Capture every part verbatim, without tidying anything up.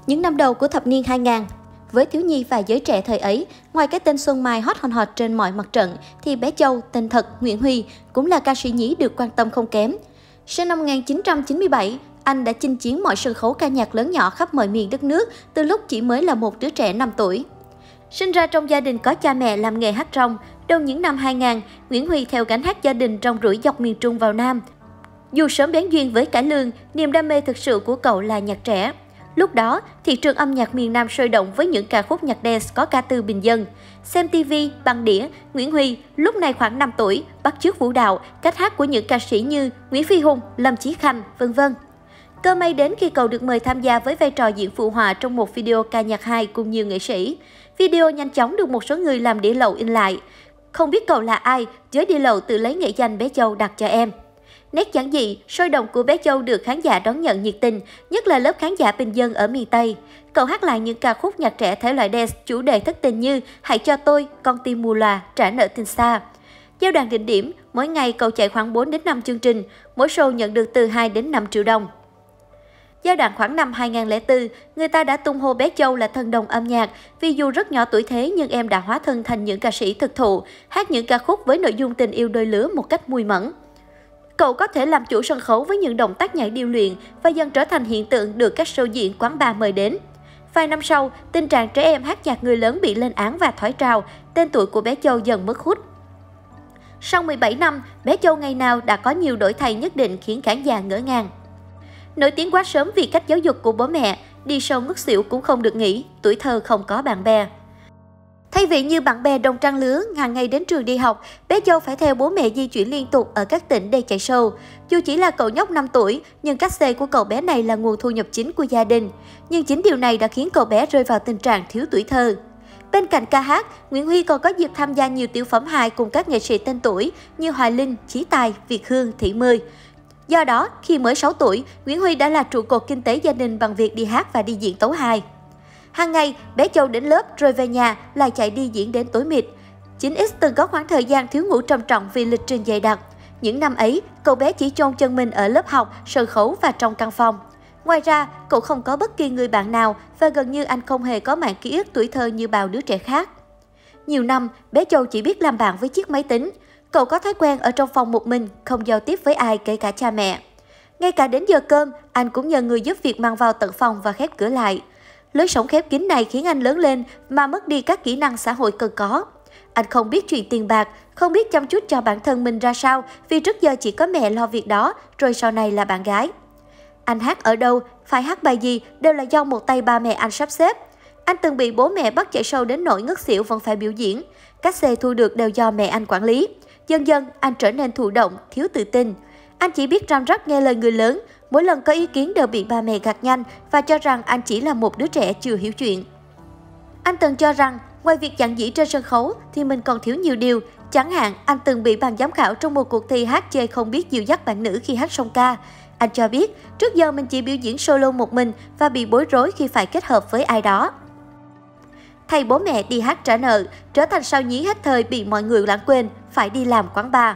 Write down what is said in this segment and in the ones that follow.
Những năm đầu của thập niên hai nghìn, với thiếu nhi và giới trẻ thời ấy, ngoài cái tên Xuân Mai hot hòn hot trên mọi mặt trận, thì bé Châu, tên thật Nguyễn Huy, cũng là ca sĩ nhí được quan tâm không kém. Sinh năm một nghìn chín trăm chín mươi bảy, anh đã chinh chiến mọi sân khấu ca nhạc lớn nhỏ khắp mọi miền đất nước từ lúc chỉ mới là một đứa trẻ năm tuổi. Sinh ra trong gia đình có cha mẹ làm nghề hát rong, đầu những năm hai nghìn, Nguyễn Huy theo gánh hát gia đình rong ruổi dọc miền Trung vào Nam. Dù sớm bén duyên với cải lương, niềm đam mê thực sự của cậu là nhạc trẻ. Lúc đó, thị trường âm nhạc miền Nam sôi động với những ca khúc nhạc dance có ca từ bình dân. Xem ti vi, băng đĩa, Nguyễn Huy, lúc này khoảng năm tuổi, bắt chước vũ đạo, cách hát của những ca sĩ như Nguyễn Phi Hùng, Lâm Chí Khanh, vân vân. Cơ may đến khi cậu được mời tham gia với vai trò diễn phụ họa trong một video ca nhạc hay cùng nhiều nghệ sĩ. Video nhanh chóng được một số người làm đĩa lậu in lại. Không biết cậu là ai, giới đĩa lậu tự lấy nghệ danh bé Châu đặt cho em. Nét giản dị, sôi động của bé Châu được khán giả đón nhận nhiệt tình, nhất là lớp khán giả bình dân ở miền Tây. Cậu hát lại những ca khúc nhạc trẻ thể loại dance chủ đề thất tình như Hãy cho tôi, Con tim mù lòa, Trả nợ tình xa. Giai đoạn đỉnh điểm, mỗi ngày cậu chạy khoảng bốn đến năm chương trình, mỗi show nhận được từ hai đến năm triệu đồng. Giai đoạn khoảng năm hai nghìn không trăm lẻ bốn, người ta đã tung hô bé Châu là thần đồng âm nhạc vì dù rất nhỏ tuổi thế nhưng em đã hóa thân thành những ca sĩ thực thụ, hát những ca khúc với nội dung tình yêu đôi lứa một cách mùi mẫn. Cậu có thể làm chủ sân khấu với những động tác nhảy điêu luyện và dần trở thành hiện tượng được các show diễn quán bar mời đến. Vài năm sau, tình trạng trẻ em hát nhạc người lớn bị lên án và thoái trào, tên tuổi của bé Châu dần mất hút. Sau mười bảy năm, bé Châu ngày nào đã có nhiều đổi thay nhất định khiến khán giả ngỡ ngàng. Nổi tiếng quá sớm vì cách giáo dục của bố mẹ, đi sâu ngất xỉu cũng không được nghỉ, tuổi thơ không có bạn bè. Thay vì như bạn bè đồng trang lứa, hàng ngày đến trường đi học, bé Châu phải theo bố mẹ di chuyển liên tục ở các tỉnh để chạy show. Dù chỉ là cậu nhóc năm tuổi, nhưng cách xê của cậu bé này là nguồn thu nhập chính của gia đình. Nhưng chính điều này đã khiến cậu bé rơi vào tình trạng thiếu tuổi thơ. Bên cạnh ca hát, Nguyễn Huy còn có dịp tham gia nhiều tiểu phẩm hài cùng các nghệ sĩ tên tuổi như Hoài Linh, Chí Tài, Việt Hương, Thị Mười. Do đó, khi mới sáu tuổi, Nguyễn Huy đã là trụ cột kinh tế gia đình bằng việc đi hát và đi diễn tấu hài. Hàng ngày, bé Châu đến lớp rồi về nhà lại chạy đi diễn đến tối mịt. chín ích từng có khoảng thời gian thiếu ngủ trầm trọng vì lịch trình dày đặc. Những năm ấy, cậu bé chỉ chôn chân mình ở lớp học, sân khấu và trong căn phòng. Ngoài ra, cậu không có bất kỳ người bạn nào và gần như anh không hề có mảng ký ức tuổi thơ như bao đứa trẻ khác. Nhiều năm, bé Châu chỉ biết làm bạn với chiếc máy tính. Cậu có thói quen ở trong phòng một mình, không giao tiếp với ai kể cả cha mẹ. Ngay cả đến giờ cơm, anh cũng nhờ người giúp việc mang vào tận phòng và khép cửa lại. Lối sống khép kín này khiến anh lớn lên mà mất đi các kỹ năng xã hội cần có. Anh không biết chuyện tiền bạc, không biết chăm chút cho bản thân mình ra sao vì trước giờ chỉ có mẹ lo việc đó, rồi sau này là bạn gái. Anh hát ở đâu, phải hát bài gì đều là do một tay ba mẹ anh sắp xếp. Anh từng bị bố mẹ bắt chạy show đến nỗi ngất xỉu vẫn phải biểu diễn. Các xê thu được đều do mẹ anh quản lý. Dần dần, anh trở nên thụ động, thiếu tự tin. Anh chỉ biết răm rắp nghe lời người lớn, mỗi lần có ý kiến đều bị ba mẹ gạt nhanh và cho rằng anh chỉ là một đứa trẻ chưa hiểu chuyện. Anh từng cho rằng, ngoài việc giản dĩ trên sân khấu thì mình còn thiếu nhiều điều. Chẳng hạn, anh từng bị ban giám khảo trong một cuộc thi hát chê không biết dìu dắt bạn nữ khi hát song ca. Anh cho biết, trước giờ mình chỉ biểu diễn solo một mình và bị bối rối khi phải kết hợp với ai đó. Thầy bố mẹ đi hát trả nợ, trở thành sao nhí hết thời bị mọi người lãng quên, phải đi làm quán bar.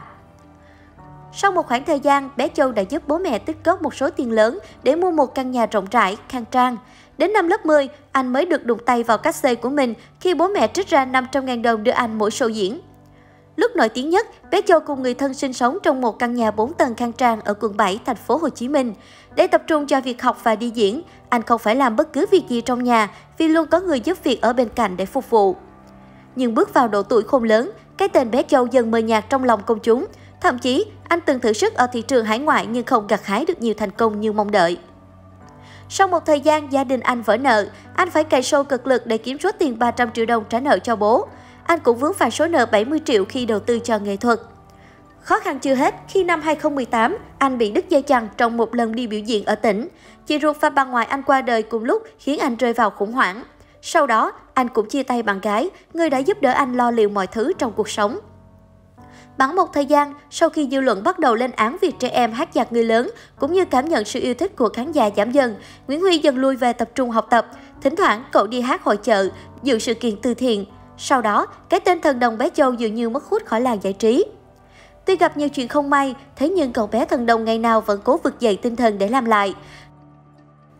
Sau một khoảng thời gian, bé Châu đã giúp bố mẹ tích góp một số tiền lớn để mua một căn nhà rộng rãi, khang trang. Đến năm lớp mười, anh mới được đụng tay vào cách xê của mình khi bố mẹ trích ra năm trăm nghìn đồng đưa anh mỗi show diễn. Lúc nổi tiếng nhất, bé Châu cùng người thân sinh sống trong một căn nhà bốn tầng khang trang ở quận bảy, thành phố Hồ Chí Minh. Để tập trung cho việc học và đi diễn, anh không phải làm bất cứ việc gì trong nhà vì luôn có người giúp việc ở bên cạnh để phục vụ. Nhưng bước vào độ tuổi khôn lớn, cái tên bé Châu dần mờ nhạt trong lòng công chúng. Thậm chí, anh từng thử sức ở thị trường hải ngoại nhưng không gặt hái được nhiều thành công như mong đợi. Sau một thời gian, gia đình anh vỡ nợ, anh phải cày sâu cực lực để kiếm số tiền ba trăm triệu đồng trả nợ cho bố. Anh cũng vướng phải số nợ bảy mươi triệu khi đầu tư cho nghệ thuật. Khó khăn chưa hết, khi năm hai nghìn không trăm mười tám, anh bị đứt dây chằng trong một lần đi biểu diễn ở tỉnh. Chị ruột và bà ngoại anh qua đời cùng lúc khiến anh rơi vào khủng hoảng. Sau đó, anh cũng chia tay bạn gái, người đã giúp đỡ anh lo liệu mọi thứ trong cuộc sống. Bẵng một thời gian, sau khi dư luận bắt đầu lên án việc trẻ em hát nhạc người lớn, cũng như cảm nhận sự yêu thích của khán giả giảm dần, Nguyễn Huy dần lui về tập trung học tập. Thỉnh thoảng, cậu đi hát hội chợ, dự sự kiện từ thiện. Sau đó, cái tên thần đồng bé Châu dường như mất hút khỏi làng giải trí. Tuy gặp nhiều chuyện không may, thế nhưng cậu bé thần đồng ngày nào vẫn cố vực dậy tinh thần để làm lại.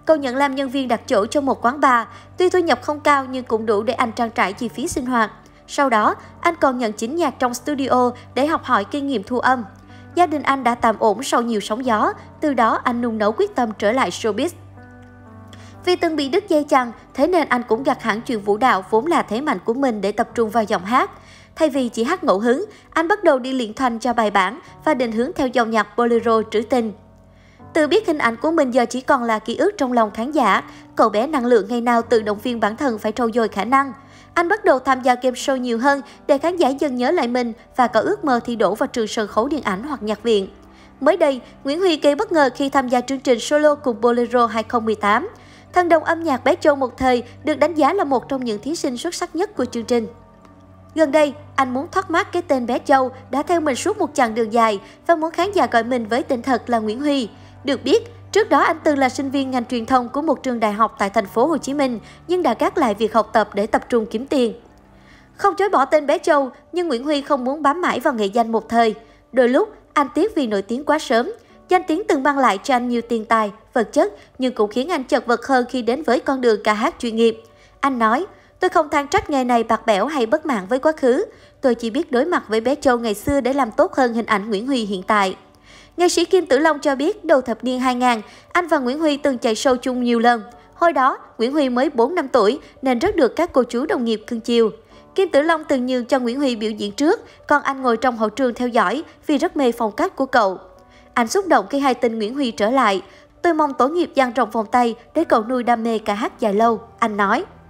Cậu nhận làm nhân viên đặt chỗ cho một quán bar, tuy thu nhập không cao nhưng cũng đủ để anh trang trải chi phí sinh hoạt. Sau đó, anh còn nhận chỉnh nhạc trong studio để học hỏi kinh nghiệm thu âm. Gia đình anh đã tạm ổn sau nhiều sóng gió, từ đó anh nung nấu quyết tâm trở lại showbiz. Vì từng bị đứt dây chằng, thế nên anh cũng gặt hẳn chuyện vũ đạo vốn là thế mạnh của mình để tập trung vào giọng hát. Thay vì chỉ hát ngẫu hứng, anh bắt đầu đi luyện thanh cho bài bản và định hướng theo dòng nhạc bolero trữ tình. Tự biết hình ảnh của mình giờ chỉ còn là ký ức trong lòng khán giả, cậu bé năng lượng ngày nào tự động viên bản thân phải trau dồi khả năng. Anh bắt đầu tham gia game show nhiều hơn để khán giả dần nhớ lại mình và có ước mơ thi đỗ vào trường sân khấu điện ảnh hoặc nhạc viện. Mới đây, Nguyễn Huy gây bất ngờ khi tham gia chương trình solo cùng Bolero hai không một tám. Thần đồng âm nhạc Bé Châu một thời được đánh giá là một trong những thí sinh xuất sắc nhất của chương trình. Gần đây, anh muốn thoát mát cái tên Bé Châu đã theo mình suốt một chặng đường dài và muốn khán giả gọi mình với tên thật là Nguyễn Huy. Được biết, trước đó anh từng là sinh viên ngành truyền thông của một trường đại học tại thành phố Hồ Chí Minh, nhưng đã gác lại việc học tập để tập trung kiếm tiền. Không chối bỏ tên Bé Châu, nhưng Nguyễn Huy không muốn bám mãi vào nghệ danh một thời. Đôi lúc, anh tiếc vì nổi tiếng quá sớm. Danh tiếng từng mang lại cho anh nhiều tiền tài, vật chất, nhưng cũng khiến anh chật vật hơn khi đến với con đường ca hát chuyên nghiệp. Anh nói, tôi không than trách nghề này bạc bẽo hay bất mãn với quá khứ. Tôi chỉ biết đối mặt với Bé Châu ngày xưa để làm tốt hơn hình ảnh Nguyễn Huy hiện tại. Nghệ sĩ Kim Tử Long cho biết đầu thập niên hai nghìn, anh và Nguyễn Huy từng chạy show chung nhiều lần. Hồi đó, Nguyễn Huy mới bốn năm tuổi nên rất được các cô chú đồng nghiệp cưng chiều. Kim Tử Long từng nhường cho Nguyễn Huy biểu diễn trước, còn anh ngồi trong hậu trường theo dõi vì rất mê phong cách của cậu. Anh xúc động khi hay tin Nguyễn Huy trở lại. Tôi mong tổ nghiệp dang rộng vòng tay để cậu nuôi đam mê ca hát dài lâu, anh nói.